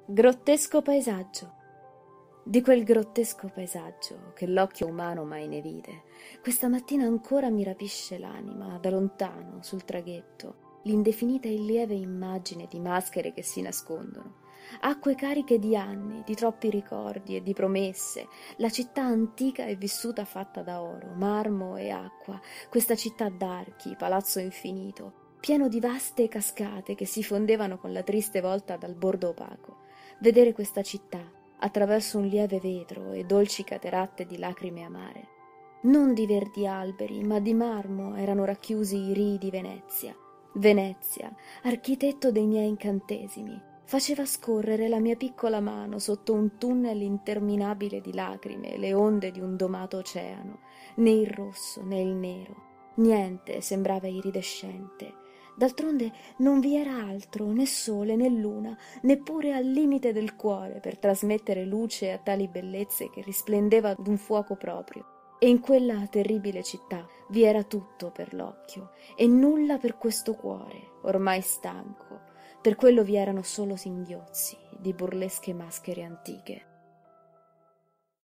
Grottesco paesaggio. Di quel grottesco paesaggio che l'occhio umano mai ne vide, questa mattina ancora mi rapisce l'anima, da lontano, sul traghetto, l'indefinita e lieve immagine di maschere che si nascondono, acque cariche di anni, di troppi ricordi e di promesse, la città antica e vissuta fatta da oro, marmo e acqua, questa città d'archi, palazzo infinito, pieno di vaste cascate che si fondevano con la triste volta dal bordo opaco. Vedere questa città attraverso un lieve vetro e dolci cateratte di lacrime amare. Non di verdi alberi, ma di marmo erano racchiusi i rii di Venezia. Venezia, architetto dei miei incantesimi, faceva scorrere la mia piccola mano sotto un tunnel interminabile di lacrime, le onde di un domato oceano, né il rosso né il nero. Niente sembrava iridescente. D'altronde non vi era altro, né sole né luna, neppure al limite del cuore per trasmettere luce a tali bellezze che risplendeva d'un fuoco proprio. E in quella terribile città vi era tutto per l'occhio e nulla per questo cuore, ormai stanco. Per quello vi erano solo singhiozzi di burlesche maschere antiche.